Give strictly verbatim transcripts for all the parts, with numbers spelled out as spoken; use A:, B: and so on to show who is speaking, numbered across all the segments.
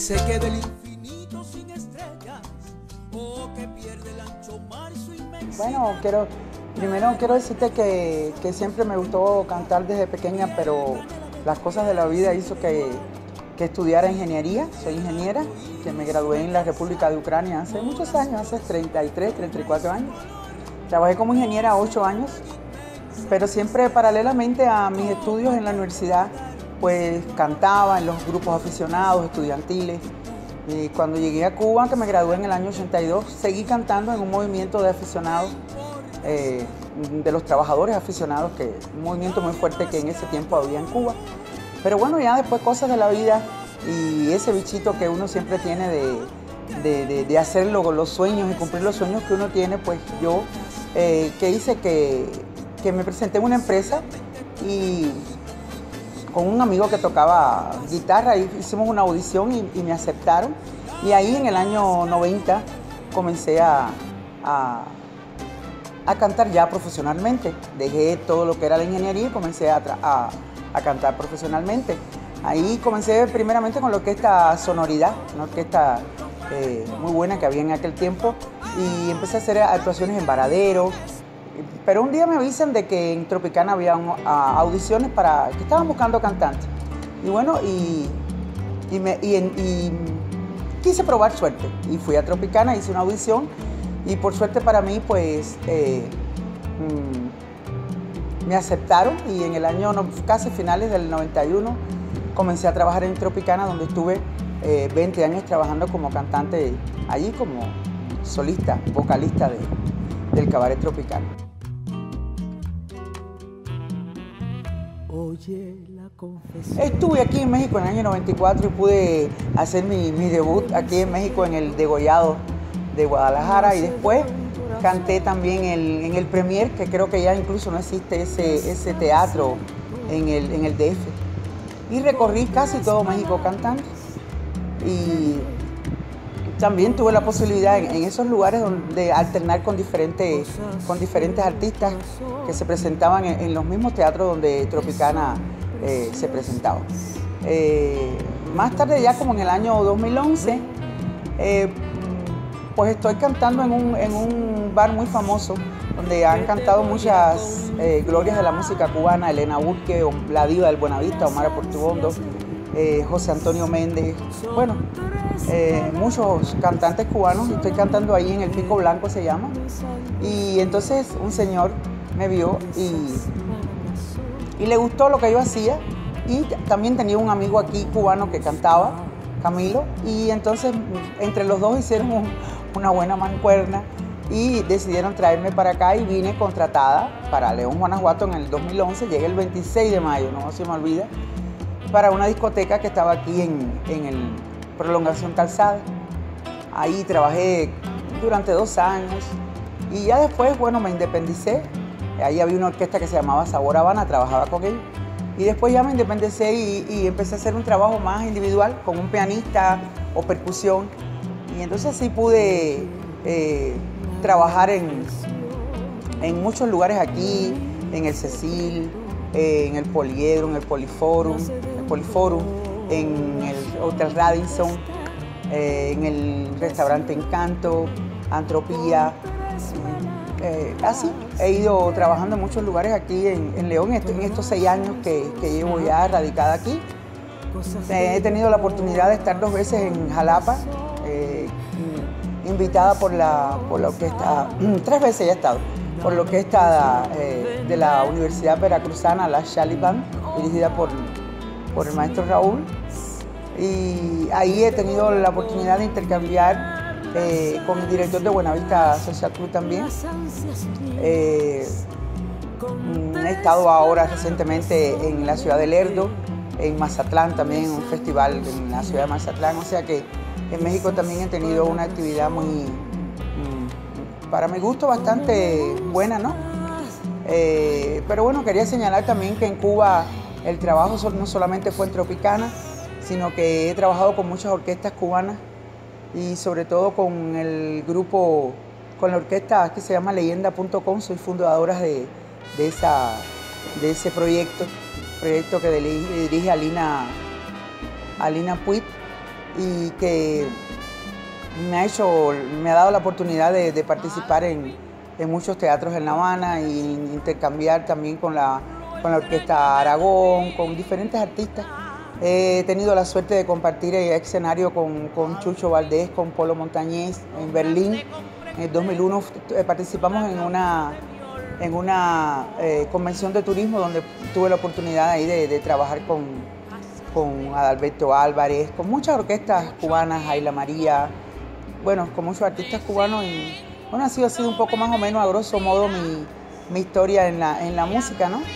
A: se quede el infinito sin estrellas o que pierde el ancho mar su inmensidad.
B: Bueno, quiero, primero quiero decirte que, que siempre me gustó cantar desde pequeña, pero las cosas de la vida hizo que, que estudiara ingeniería. Soy ingeniera, que me gradué en la República de Ucrania hace muchos años, hace treinta y tres, treinta y cuatro años. Trabajé como ingeniera ocho años, pero siempre paralelamente a mis estudios en la universidad, pues cantaba en los grupos aficionados, estudiantiles. Y cuando llegué a Cuba, que me gradué en el año ochenta y dos, seguí cantando en un movimiento de aficionados, eh, de los trabajadores aficionados, que un movimiento muy fuerte que en ese tiempo había en Cuba. Pero bueno, ya después cosas de la vida y ese bichito que uno siempre tiene de, de, de, de hacer lo, los sueños y cumplir los sueños que uno tiene, pues yo, eh, que hice que, que me presenté en una empresa y con un amigo que tocaba guitarra, hicimos una audición y, y me aceptaron. Y ahí en el año noventa comencé a, a, a cantar ya profesionalmente. Dejé todo lo que era la ingeniería y comencé a, a, a cantar profesionalmente. Ahí comencé primeramente con la orquesta Sonoridad, una orquesta eh, muy buena que había en aquel tiempo, y empecé a hacer actuaciones en Varadero. Pero un día me avisan de que en Tropicana había un, a, audiciones para que estaban buscando cantantes. Y bueno, y, y, me, y, y quise probar suerte. Y fui a Tropicana, hice una audición y por suerte para mí, pues, eh, mmm, me aceptaron y en el año, casi finales del noventa y uno, comencé a trabajar en Tropicana, donde estuve eh, veinte años trabajando como cantante allí, como solista, vocalista de, del cabaret Tropicana.
A: Oye, la confesión.
B: Estuve aquí en México en el año noventa y cuatro y pude hacer mi, mi debut aquí en México en el Degollado de Guadalajara, y después canté también el, en el Premier, que creo que ya incluso no existe ese, ese teatro en el, en el D F. Y recorrí casi todo México cantando. Y también tuve la posibilidad en, en esos lugares de alternar con diferentes, con diferentes artistas que se presentaban en, en los mismos teatros donde Tropicana eh, se presentaba. Eh, más tarde, ya como en el año dos mil once, eh, pues estoy cantando en un, en un bar muy famoso donde han cantado muchas eh, glorias de la música cubana: Elena Burke, la diva del Buenavista, Omar Portuondo, eh, José Antonio Méndez, bueno, eh, muchos cantantes cubanos. Estoy cantando ahí en el Pico Blanco, se llama. Y entonces un señor me vio y, y le gustó lo que yo hacía, y también tenía un amigo aquí cubano que cantaba, Camilo, y entonces entre los dos hicieron un, una buena mancuerna y decidieron traerme para acá, y vine contratada para León, Guanajuato en el dos mil once. Llegué el veintiséis de mayo, no se me olvida, para una discoteca que estaba aquí en, en el Prolongación Calzada. Ahí trabajé durante dos años y ya después, bueno, me independicé. Ahí había una orquesta que se llamaba Sabor Habana, trabajaba con ellos. Y después ya me independicé y, y empecé a hacer un trabajo más individual con un pianista o percusión. Y entonces sí pude eh, trabajar en, en muchos lugares aquí, en el Cecil, eh, en el Poliedro, en el Poliforum, el Poliforum, en el Hotel Radisson, eh, en el restaurante Encanto, Antropía. Eh, así, he ido trabajando en muchos lugares aquí en, en León en estos seis años que, que llevo ya radicada aquí. Eh, he tenido la oportunidad de estar dos veces en Jalapa, eh, invitada por la, por la orquesta, tres veces ya he estado, por la orquesta eh, de la Universidad Veracruzana, la Shali Band, dirigida por, por el maestro Raúl. Y ahí he tenido la oportunidad de intercambiar Eh, con el director de Buenavista Social Club también. Eh, he estado ahora recientemente en la ciudad de Lerdo, en Mazatlán también, un festival en la ciudad de Mazatlán. O sea que en México también he tenido una actividad muy, para mi gusto, bastante buena, ¿no? Eh, pero bueno, quería señalar también que en Cuba el trabajo no solamente fue en Tropicana, sino que he trabajado con muchas orquestas cubanas, y sobre todo con el grupo, con la orquesta que se llama leyenda punto com. Soy fundadora de, de, esa, de ese proyecto, proyecto que dirige Alina, Alina Puig, y que me ha hecho, me ha dado la oportunidad de, de participar en, en muchos teatros en La Habana e intercambiar también con la, con la Orquesta Aragón, con diferentes artistas. He tenido la suerte de compartir el escenario con, con Chucho Valdés, con Polo Montañés en Berlín. En el dos mil uno participamos en una, en una eh, convención de turismo donde tuve la oportunidad ahí de, de trabajar con, con Adalberto Álvarez, con muchas orquestas cubanas, Ayla María, bueno, con muchos artistas cubanos. Y bueno, ha sido, ha sido un poco más o menos a grosso modo mi, mi historia en la, en la música, ¿no?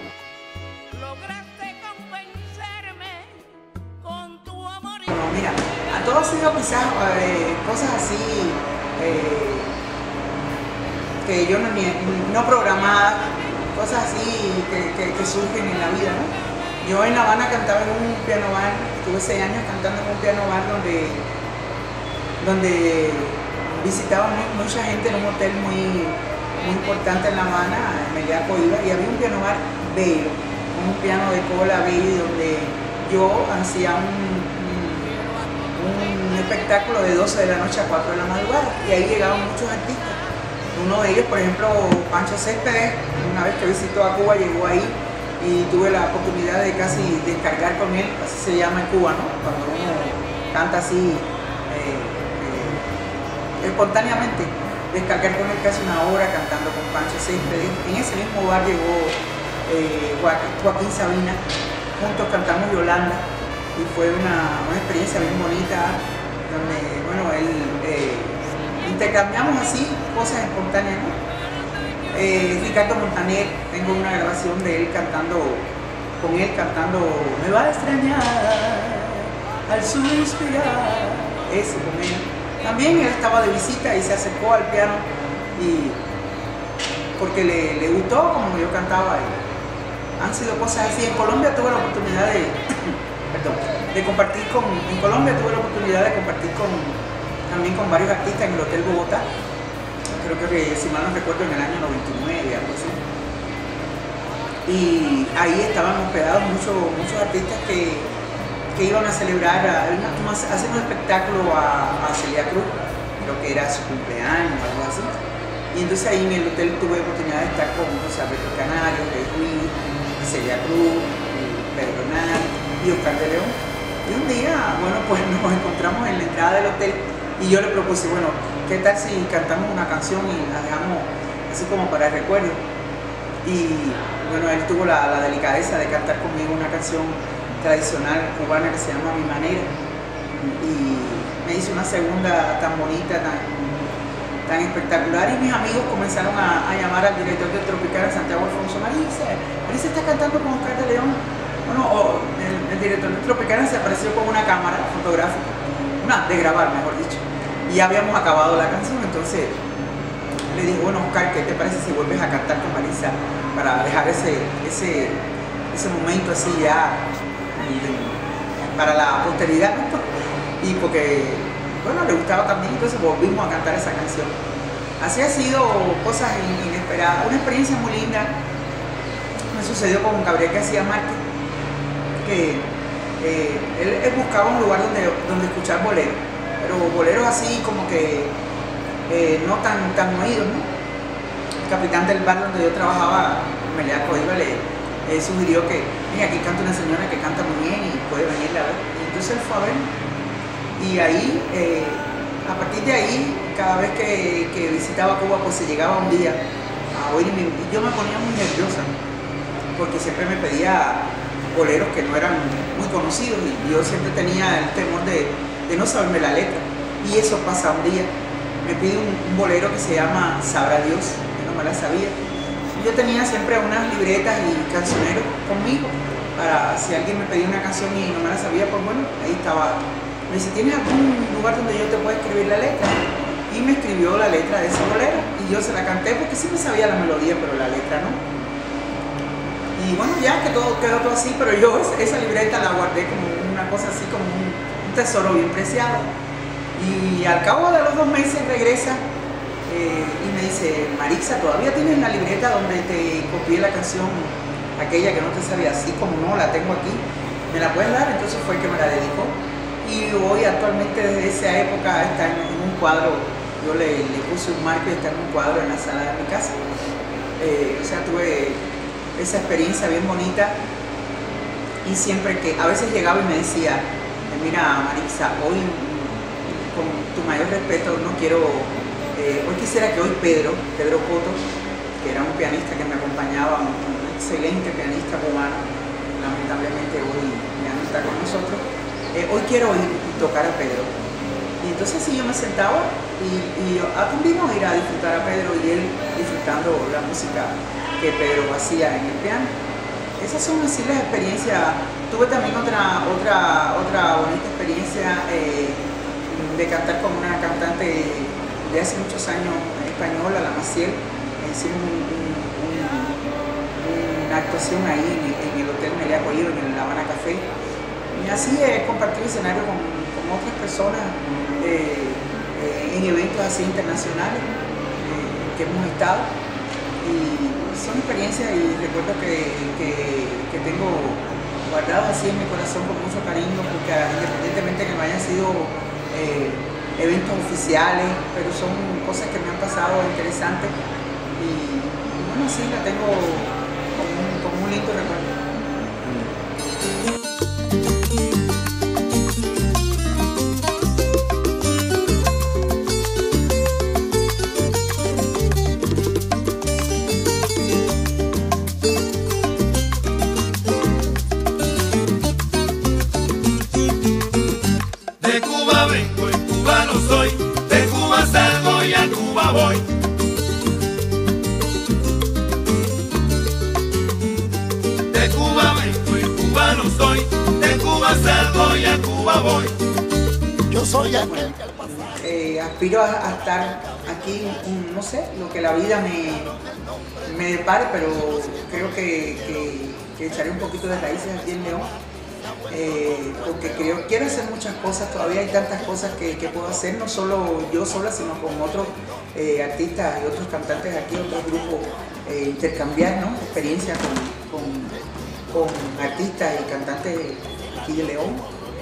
B: Mira, a todo ha sido quizás eh, cosas así eh, que yo no, ni, no programadas, cosas así que, que, que surgen en la vida, ¿no? Yo en La Habana cantaba en un piano bar, estuve seis años cantando en un piano bar donde, donde visitaba mucha gente en un hotel muy, muy importante en La Habana, en Meliá Coiba, y había un piano bar bello, un piano de cola bello donde yo hacía un un espectáculo de doce de la noche a cuatro de la madrugada, y ahí llegaban muchos artistas. Uno de ellos, por ejemplo, Pancho Céspedes, una vez que visitó a Cuba, llegó ahí y tuve la oportunidad de casi descargar con él, así se llama en Cuba, ¿no? Cuando uno canta así eh, eh, espontáneamente, descargar con él casi una hora cantando con Pancho Céspedes. En ese mismo bar llegó eh, Joaquín Sabina, juntos cantamos Yolanda. Y fue una, una experiencia bien bonita, donde, bueno, él, eh, intercambiamos así cosas espontáneas, ¿no? Eh, Ricardo Montaner, tengo una grabación de él cantando, con él cantando Me va a extrañar al suspirar, eso con él. También él estaba de visita y se acercó al piano, y porque le, le gustó como yo cantaba. Y han sido cosas así. En Colombia tuve la oportunidad de... Perdón, de compartir con, en Colombia tuve la oportunidad de compartir con, también con varios artistas en el Hotel Bogotá, creo que, si mal no recuerdo, en el año noventa y nueve, algo así. Y ahí estaban hospedados muchos, muchos artistas que, que iban a celebrar, a, a hacer un espectáculo a, a Celia Cruz, creo que era su cumpleaños o algo así. Y entonces ahí en el hotel tuve la oportunidad de estar con José Alberto Canario, Rey Ruiz, Celia Cruz, Pedro Hernández y Oscar de León. Y un día, bueno, pues nos encontramos en la entrada del hotel y yo le propuse, bueno, ¿qué tal si cantamos una canción y la dejamos así como para el recuerdo? Y bueno, él tuvo la, la delicadeza de cantar conmigo una canción tradicional cubana que se llama Mi Manera. Y me hizo una segunda tan bonita, tan, tan espectacular, y mis amigos comenzaron a, a llamar al director de Tropical, Santiago Alfonso. Marisa, Marisa está cantando con Oscar de León. Bueno, o el, el director de Tropicana se apareció con una cámara fotográfica, una de grabar, mejor dicho, y ya habíamos acabado la canción. Entonces le dije, bueno, Oscar, ¿qué te parece si vuelves a cantar con Marisa para dejar ese, ese, ese momento así ya para la posteridad, ¿no? Y porque, bueno, le gustaba también, entonces volvimos a cantar esa canción. Así ha sido cosas inesperadas, una experiencia muy linda. Me sucedió con Gabriel García Márquez, que eh, él, él buscaba un lugar donde, donde escuchar boleros, pero boleros así como que eh, no tan, tan oídos, ¿no? El capitán del bar donde yo trabajaba, Meliá Coiba, le eh, sugirió que, mira, aquí canta una señora que canta muy bien y puede venirla a ver. Y entonces él fue a ver, y ahí, eh, a partir de ahí, cada vez que, que visitaba Cuba, pues se llegaba un día a oírme, y yo me ponía muy nerviosa, porque siempre me pedía boleros que no eran muy conocidos, y yo siempre tenía el temor de, de no saberme la letra. Y eso pasa un día, me pide un, un bolero que se llama Sabrá Dios, que no me la sabía. Yo tenía siempre unas libretas y cancioneros conmigo, para si alguien me pedía una canción y no me la sabía, pues bueno, ahí estaba. Me dice, ¿tienes algún lugar donde yo te pueda escribir la letra? Y me escribió la letra de ese bolero, y yo se la canté porque sí me sabía la melodía, pero la letra no. Y bueno, ya que todo quedó todo así, pero yo esa libreta la guardé como una cosa así, como un, un tesoro bien preciado. Y al cabo de los dos meses regresa eh, y me dice, Marisa, ¿todavía tienes la libreta donde te copié la canción, aquella que no te sabía? Así como no, la tengo aquí, ¿me la puedes dar? Entonces fue que me la dedicó. Y y hoy actualmente desde esa época está en, en un cuadro, yo le, le puse un marco y está en un cuadro en la sala de mi casa. Eh, o sea, tuve esa experiencia bien bonita y siempre que a veces llegaba y me decía, mira Maritza, hoy con tu mayor respeto no quiero, eh, hoy quisiera que hoy Pedro, Pedro Coto, que era un pianista que me acompañaba, un, un excelente pianista cubano, lamentablemente hoy ya no está con nosotros, eh, hoy quiero ir y tocar a Pedro. Y entonces sí, yo me sentaba y, y aprendimos a ir a disfrutar a Pedro y él disfrutando la música que Pedro hacía en el piano. Esas son así las experiencias. Tuve también otra, otra, otra bonita experiencia eh, de cantar con una cantante de hace muchos años española, la Maciel. Hicimos un, un, un, una actuación ahí en el, en el Hotel Meliá Coello, en el La Habana Café. Y así he compartido escenario con, con otras personas eh, eh, en eventos así internacionales eh, que hemos estado. Y son experiencias y recuerdos que, que, que tengo guardados así en mi corazón con mucho cariño, porque independientemente que no hayan sido eh, eventos oficiales, pero son cosas que me han pasado interesantes y, y bueno, sí, la tengo como un, como un lindo recuerdo.
C: Voy. De Cuba vengo y cubano soy, de Cuba salgo y a Cuba voy. Yo soy aquel que al pasar.
B: Eh, aspiro a, a estar aquí, no sé, lo que la vida me, me depare, pero creo que, que, que echaré un poquito de raíces aquí en León. Eh, porque creo, quiero hacer muchas cosas, todavía hay tantas cosas que, que puedo hacer, no solo yo sola, sino con otros eh, artistas y otros cantantes aquí, otros grupos, eh, intercambiar, ¿no?, experiencias con, con, con artistas y cantantes aquí de León.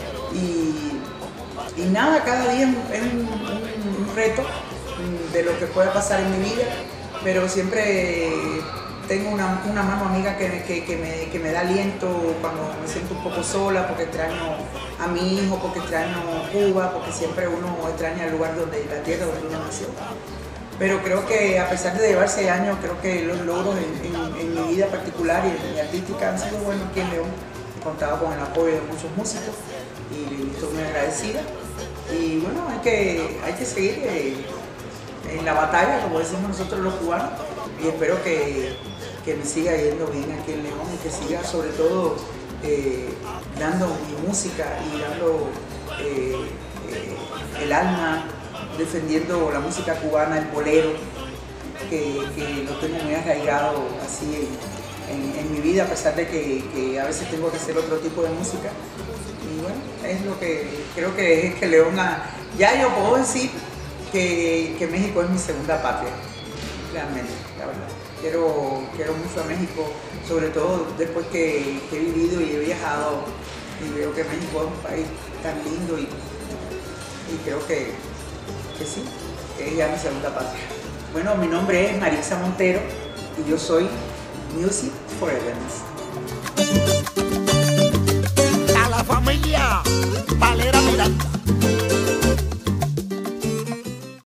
B: Y, y nada, cada día es un, un, un reto de lo que puede pasar en mi vida, pero siempre tengo una, una mano amiga que, que, que, me, que me da aliento cuando me siento un poco sola, porque extraño a mi hijo, porque extraño Cuba, porque siempre uno extraña el lugar donde, la tierra donde uno nació. Pero creo que a pesar de llevar seis años, creo que los logros en, en, en mi vida particular y en mi artística han sido buenos aquí en León. He contado con el apoyo de muchos músicos y estoy muy agradecida. Y bueno, hay que, hay que seguir eh, en la batalla, como decimos nosotros los cubanos, y espero que que me siga yendo bien aquí en León y que siga sobre todo eh, dando mi música y dando eh, eh, el alma, defendiendo la música cubana, el bolero, que, que lo tengo muy arraigado así en, en, en mi vida, a pesar de que, que a veces tengo que hacer otro tipo de música. Y bueno, es lo que creo que es que León, ha, ya yo puedo decir que, que México es mi segunda patria, realmente, la verdad. Quiero, quiero mucho a México, sobre todo después que, que he vivido y he viajado y veo que México es un país tan lindo y, y creo que, que sí, que es ya mi segunda patria. Bueno, mi nombre es Maritza Montero y yo soy Music for Evans.